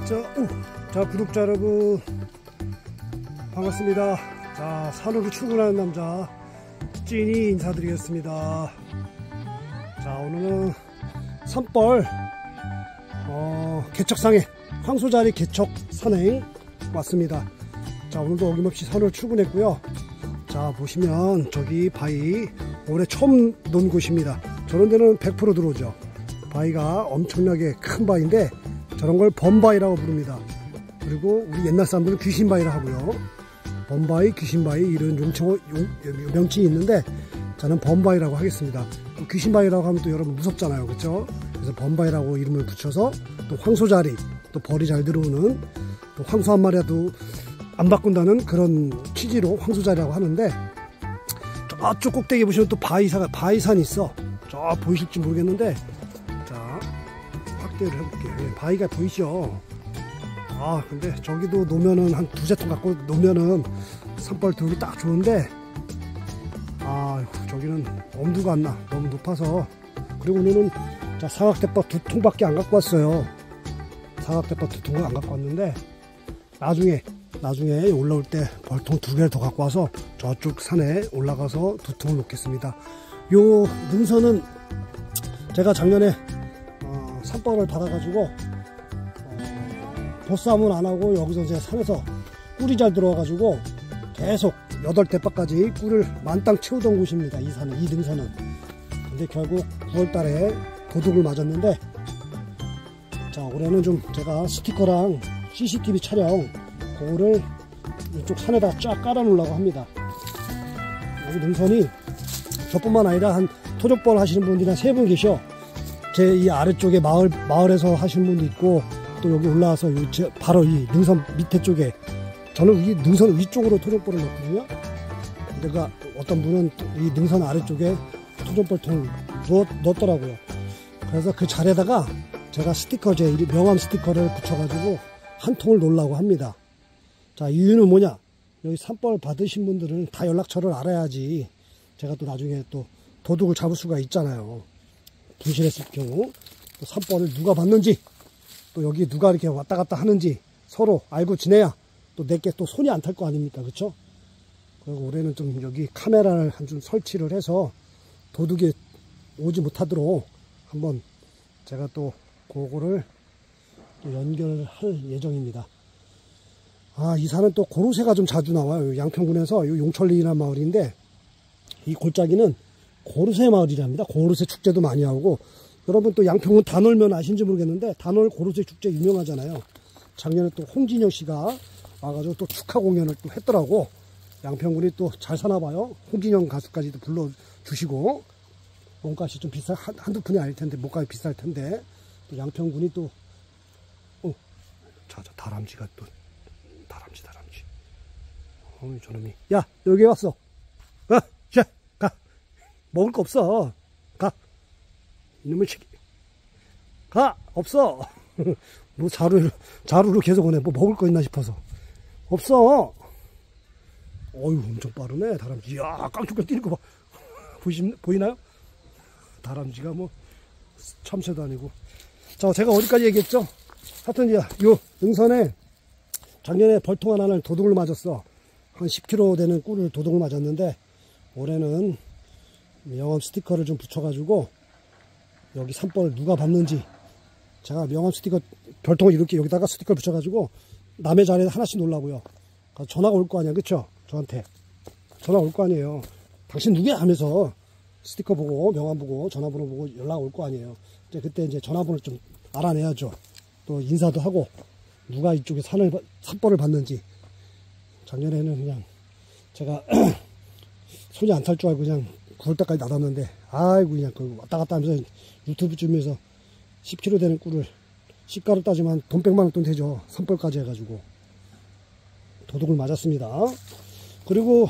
자, 구독자 여러분 반갑습니다. 자, 산으로 출근하는 남자 찐이 인사드리겠습니다. 자, 오늘은 산벌 개척상에 황소자리 개척 산행 왔습니다. 자, 오늘도 어김없이 산을 출근했고요. 자, 보시면 저기 바위 올해 처음 논 곳입니다. 저런 데는 100% 들어오죠. 바위가 엄청나게 큰 바위인데 저런 걸 범바위라고 부릅니다. 그리고 우리 옛날 사람들은 귀신바위라 하고요. 범바위, 귀신바위 이런 명칭이 있는데 저는 범바위라고 하겠습니다. 또 귀신바위라고 하면 또 여러분 무섭잖아요, 그렇죠? 그래서 범바위라고 이름을 붙여서 또 황소자리, 또 벌이 잘 들어오는 또 황소 한 마리라도 안 바꾼다는 그런 취지로 황소자리라고 하는데, 저쪽 꼭대기 보시면 또 바위산이 있어. 저 보이실지 모르겠는데, 자, 확대를 해볼게요. 바위가 보이죠? 근데 저기도 놓으면은 한 두세 통 갖고 놓으면은 산벌 들기 딱 좋은데, 저기는 엄두가 안 나. 너무 높아서. 그리고 오늘은 자, 사각대박 2통밖에 안 갖고 왔어요. 사각대박 2통을 안 갖고 왔는데, 나중에 올라올 때 벌통 2개를 더 갖고 와서 저쪽 산에 올라가서 2통을 놓겠습니다. 요 능선은 제가 작년에 산벌을 받아가지고 보쌈은 안 하고 여기서 제 산에서 꿀이 잘 들어와가지고 계속 8대박까지 꿀을 만땅 채우던 곳입니다. 이 산은, 이 능선은. 근데 결국 9월달에 도둑을 맞았는데, 자, 올해는 좀 제가 스티커랑 CCTV 촬영 그거를 이쪽 산에다 쫙 깔아 놓으려고 합니다. 여기 능선이 저뿐만 아니라 한 토종벌 하시는 분들이 한 3분 계셔. 제 이 아래쪽에 마을에서 하시는 분도 있고, 또 여기 올라와서 바로 이 능선 밑에 쪽에, 저는 이 능선 위쪽으로 토종벌을 넣거든요. 근데 어떤 분은 이 능선 아래쪽에 토종벌통을 넣었더라고요. 그래서 그 자리에다가 제가 스티커, 제 명함 스티커를 붙여가지고 한 통을 놓으려고 합니다. 자, 이유는 뭐냐? 여기 산벌 받으신 분들은 다 연락처를 알아야지 제가 또 나중에 또 도둑을 잡을 수가 있잖아요. 분실했을 경우 또 산벌을 누가 받는지, 또 여기 누가 이렇게 왔다 갔다 하는지 서로 알고 지내야 또 내게 또 손이 안 탈 거 아닙니까? 그쵸? 그리고 올해는 좀 여기 카메라를 좀 설치를 해서 도둑이 오지 못하도록 한번 제가 또 그거를 또 연결할 예정입니다. 이 산은 또 고로쇠가 좀 자주 나와요. 양평군에서 용천리라는 마을인데, 이 골짜기는 고로쇠 마을이랍니다. 고로쇠 축제도 많이 하고, 여러분 또 양평군 단월면 아신지 모르겠는데, 단월 고로쇠 축제 유명하잖아요. 작년에 또 홍진영 씨가 와가지고 또 축하 공연을 또 했더라고. 양평군이 또 잘 사나봐요. 홍진영 가수까지도 불러주시고, 몸값이 좀 한두 푼이 아닐 텐데, 몸값이 비쌀 텐데, 또 양평군이 또, 자, 다람쥐가 또, 다람쥐. 저놈이. 야, 여기 왔어. 자, 가. 먹을 거 없어. 가. 이놈의 새끼. 가! 없어! 뭐 자루로 계속 오네. 뭐 먹을 거 있나 싶어서. 없어! 어휴, 엄청 빠르네, 다람쥐. 이야, 깡충깡 뛰는 거 봐. 보이나요? 다람쥐가 뭐, 참새도 아니고. 자, 제가 어디까지 얘기했죠? 하여튼, 요 능선에 작년에 벌통 하나를 도둑을 맞았어. 한 10kg 되는 꿀을 도둑을 맞았는데, 올해는 명함 스티커를 좀 붙여가지고 여기 산벌 누가 받는지 제가 명함 스티커 별통을 이렇게 여기다가 스티커를 붙여가지고 남의 자리에 하나씩 놓으려고요. 전화가 올 거 아니야, 그쵸? 저한테 전화 올 거 아니에요. 당신 누구야 하면서 스티커 보고 명함 보고 전화번호 보고 연락 올 거 아니에요. 그때 이제 전화번호 좀 알아내야죠. 또 인사도 하고 누가 이쪽에 산벌을 받는지. 작년에는 그냥 제가 손이 안 탈 줄 알고 그냥 9월달까지 놔뒀는데, 아이고, 그냥 왔다 갔다 하면서 유튜브 찍으면서 10kg 되는 꿀을 시가로 따지면 돈 100만 원 돈 되죠. 산벌까지 해가지고 도둑을 맞았습니다. 그리고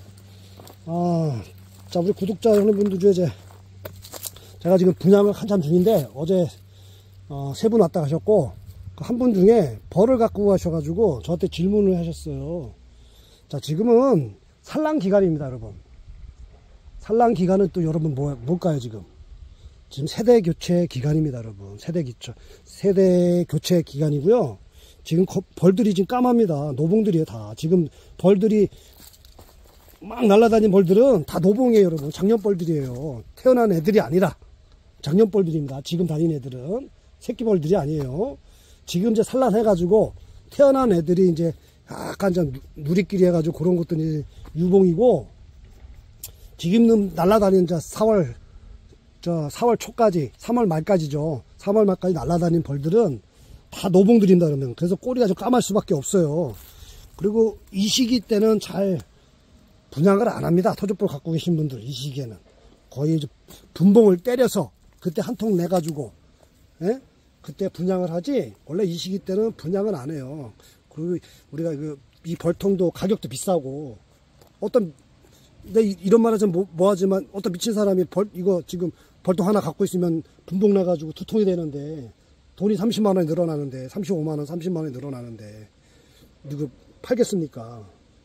자, 우리 구독자 여러분들 중에 제가 지금 분양을 한참 중인데, 어제 3분 왔다 가셨고, 한 분 중에 벌을 갖고 가셔가지고 저한테 질문을 하셨어요. 자, 지금은 산란 기간입니다, 여러분. 산란 기간은 또 여러분 뭘까요, 지금? 지금 세대 교체 기간입니다, 여러분. 세대 교체 기간이고요. 지금 벌들이 지금 까맣니다. 노봉들이에요, 다. 지금 벌들이 막 날아다닌 벌들은 다 노봉이에요, 여러분. 작년벌들이에요. 태어난 애들이 아니라 작년벌들입니다. 지금 다니는 애들은 새끼벌들이 아니에요. 지금 이제 산란해가지고 태어난 애들이 이제 약간 좀 누리끼리 해가지고 그런 것들이 유봉이고, 지금 날아다니는 4월 초까지, 3월 말까지죠. 3월 말까지 날아다닌 벌들은 다 노봉들입니다, 그러면. 그래서 꼬리가 좀 까말 수밖에 없어요. 그리고 이 시기 때는 잘 분양을 안 합니다. 토종벌 갖고 계신 분들, 이 시기에는. 거의 분봉을 때려서 그때 한 통 내가지고, 예? 그때 분양을 하지, 원래 이 시기 때는 분양을 안 해요. 그리고 우리가 이 벌통도 가격도 비싸고, 근데 이런 말 하자면 뭐하지만, 어떤 미친 사람이 이거 지금 벌통 하나 갖고 있으면 분봉 내가지고 2통이 되는데, 돈이 30만원이 늘어나는데, 35만원, 30만원이 늘어나는데, 누구 팔겠습니까?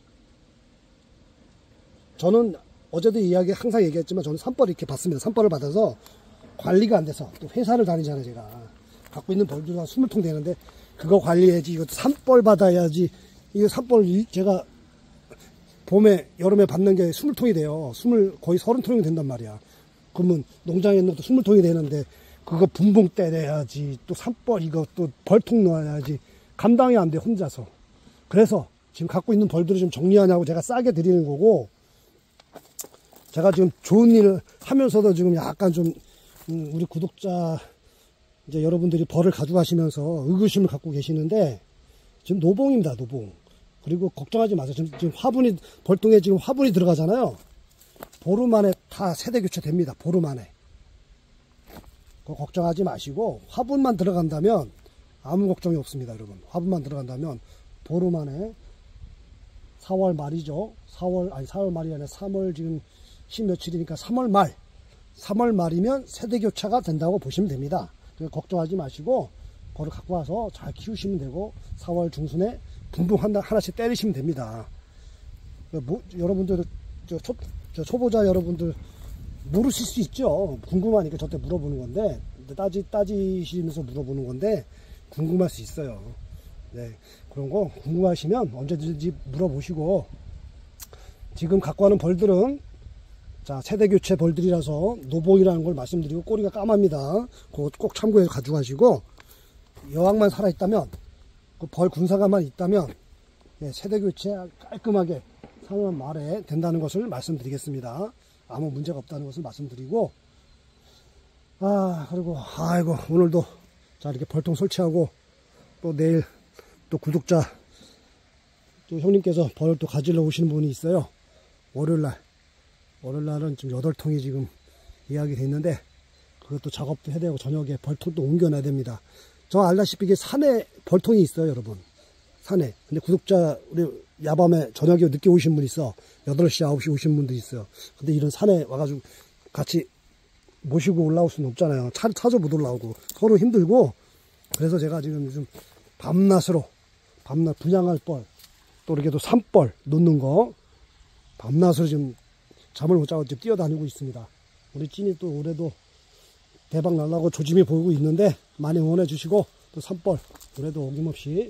저는 어제도 항상 얘기했지만, 저는 산벌 이렇게 받습니다. 산벌을 받아서 관리가 안 돼서, 또 회사를 다니잖아요, 제가. 갖고 있는 벌들이 한 20통 되는데, 그거 관리해야지, 이것도 산벌 받아야지. 이거 산벌 제가 봄에, 여름에 받는 게 20통이 돼요. 거의 30통이 된단 말이야. 그러면 농장에 있는 것도 20통이 되는데, 그거 분봉 때려야지, 또 산벌 이거 또 벌통 넣어야지. 감당이 안 돼, 혼자서. 그래서 지금 갖고 있는 벌들을 좀 정리하냐고 제가 싸게 드리는 거고, 제가 지금 좋은 일을 하면서도 지금 약간 좀 우리 구독자 이제 여러분들이 벌을 가져가시면서 의구심을 갖고 계시는데, 지금 노봉입니다, 노봉. 그리고 걱정하지 마세요. 지금 벌통에 지금 화분이 들어가잖아요. 보름 안에 다 세대 교체 됩니다. 보름 안에. 그거 걱정하지 마시고, 화분만 들어간다면 아무 걱정이 없습니다, 여러분. 화분만 들어간다면 보름 안에, 4월 말이죠. 4월 말이 아니라 3월 지금 10며칠이니까 3월 말이면 세대 교체가 된다고 보시면 됩니다. 걱정하지 마시고 벌을 갖고 와서 잘 키우시면 되고, 4월 중순에 분봉 하나씩 때리시면 됩니다. 여러분들, 초보자 여러분들 모르실 수 있죠. 궁금하니까 저한테 물어보는 건데, 따지시면서 물어보는 건데, 궁금할 수 있어요. 네, 그런 거 궁금하시면 언제든지 물어보시고, 지금 갖고 가는 벌들은 세대 교체 벌들이라서 노봉이라는 걸 말씀드리고, 꼬리가 까맣니다. 그거 꼭 참고해 가져가시고, 여왕만 살아있다면, 그 벌 군사가만 있다면, 세대 교체 깔끔하게 3월 말에 된다는 것을 말씀드리겠습니다. 아무 문제가 없다는 것을 말씀드리고, 그리고 오늘도 이렇게 벌통 설치하고, 또 내일 또 구독자 또 형님께서 벌을 또 가지러 오시는 분이 있어요. 월요일날은 지금 8통이 지금 예약이 돼 있는데, 그것도 작업도 해야 되고, 저녁에 벌통도 옮겨놔야 됩니다. 저 알다시피 이게 산에 벌통이 있어요, 여러분. 산에. 근데 구독자, 우리 야밤에 저녁에 늦게 오신 분 있어. 8시, 9시 오신 분도 있어요. 근데 이런 산에 와가지고 같이 모시고 올라올 수는 없잖아요. 차도 못 올라오고. 서로 힘들고. 그래서 제가 지금 요즘 밤낮 분양할 뻘, 또 이렇게 또 산벌 놓는 거, 밤낮으로 지금 잠을 못 자고 지금 뛰어다니고 있습니다. 우리 찐이 또 올해도 대박 날라고 조짐이 보이고 있는데, 많이 응원해 주시고, 또 산벌 올해도 어김없이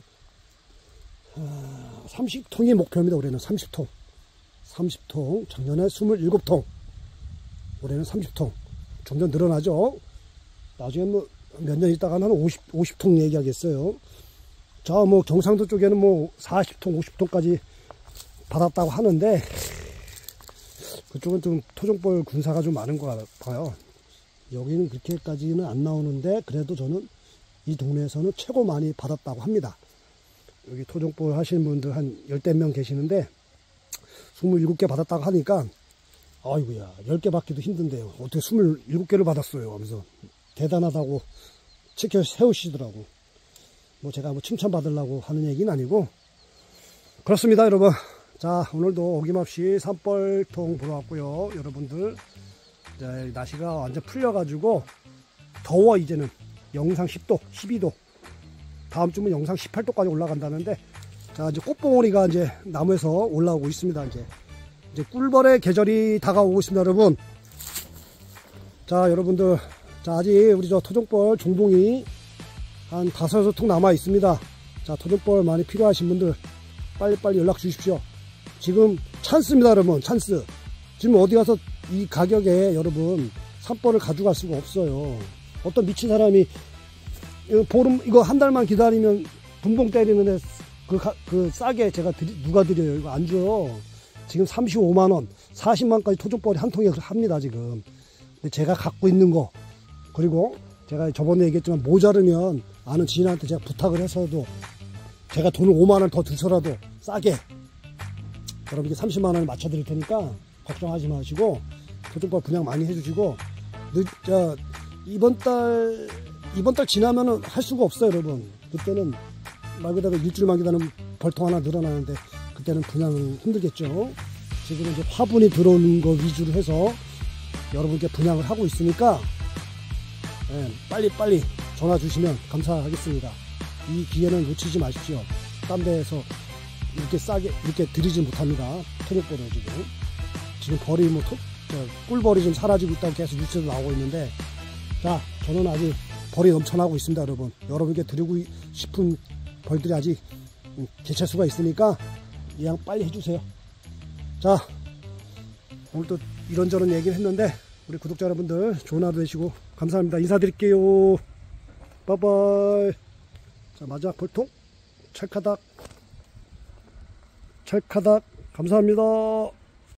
30통이 목표입니다. 올해는 30통. 작년에 27통, 올해는 30통. 점점 늘어나죠. 나중에 몇 년 있다가는 50통 얘기하겠어요. 경상도 쪽에는 40통, 50통까지 받았다고 하는데, 그쪽은 좀 토종벌 군사가 좀 많은 것 같아요. 여기는 그렇게까지는 안 나오는데, 그래도 저는 이 동네에서는 최고 많이 받았다고 합니다. 여기 토종벌 하시는 분들 한 10대 명 계시는데, 27개 받았다고 하니까, 아이고야, 10개 받기도 힘든데요. 어떻게 27개를 받았어요 하면서 대단하다고 치켜 세우시더라고. 제가 칭찬받으려고 하는 얘기는 아니고, 그렇습니다, 여러분. 자, 오늘도 어김없이 산벌통 보러 왔고요. 여러분들, 날씨가 완전 풀려가지고 더워. 이제는 영상 10도, 12도, 다음 주면 영상 18도까지 올라간다는데, 자, 이제 꽃봉오리가 이제 나무에서 올라오고 있습니다. 이제 꿀벌의 계절이 다가오고 있습니다, 여러분. 자, 여러분들, 아직 우리 토종벌 종봉이 한 5-6통 남아 있습니다. 자, 토종벌 많이 필요하신 분들 빨리빨리 연락 주십시오. 지금 찬스입니다, 여러분. 찬스. 지금 어디 가서 이 가격에 여러분 산벌을 가져갈 수가 없어요. 어떤 미친 사람이 보름 이거 한 달만 기다리면 분봉 때리는데 그 싸게 제가 누가 드려요? 이거 안 줘요. 지금 35만원 40만까지 토종벌이 한 통에 합니다 지금. 근데 제가 갖고 있는 거, 그리고 제가 저번에 얘기했지만 모자르면 아는 지인한테 제가 부탁을 해서도 제가 돈을 5만원 더 주서라도 싸게 여러분께 30만원을 맞춰 드릴 테니까 걱정하지 마시고 토종벌 분양 많이 해주시고, 이번 달 지나면은 할 수가 없어요 여러분. 그때는 말 그대로 일주일만 기다리면 벌통 하나 늘어나는데 그때는 분양은 힘들겠죠. 지금은 이제 화분이 들어오는 거 위주로 해서 여러분께 분양을 하고 있으니까 빨리 전화 주시면 감사하겠습니다. 이 기회는 놓치지 마십시오. 딴 데에서 이렇게 싸게 이렇게 드리지 못합니다. 토종벌을 지금 벌이 꿀벌이 좀 사라지고 있다고 계속 뉴스에도 나오고 있는데, 자, 저는 아직 벌이 넘쳐나고 있습니다 여러분. 여러분께 드리고 싶은 벌들이 아직 개체수가 있으니까 이왕 빨리 해주세요. 자, 오늘 또 이런저런 얘기를 했는데 우리 구독자 여러분들 좋은 하루 되시고 감사합니다. 인사드릴게요. 바이바이. 자, 마지막 벌통 찰카닥 감사합니다.